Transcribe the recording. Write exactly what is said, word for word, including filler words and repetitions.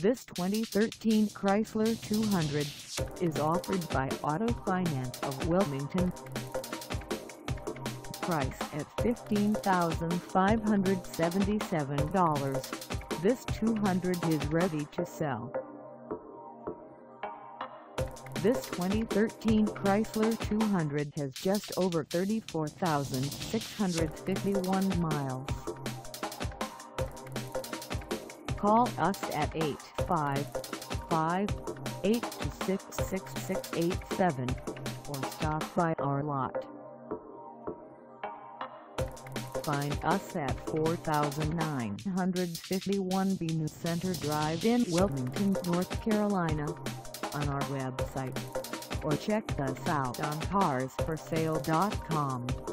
This twenty thirteen Chrysler two hundred is offered by Auto Finance of Wilmington. Price at fifteen thousand five hundred seventy-seven dollars, this two hundred is ready to sell. This twenty thirteen Chrysler two hundred has just over thirty-four thousand six hundred fifty-one miles. Call us at eight five five, eight two six, six six eight seven or stop by our lot. Find us at four thousand nine hundred fifty-one Bean Center Drive in Wilmington, North Carolina, on our website, or check us out on cars for sale dot com.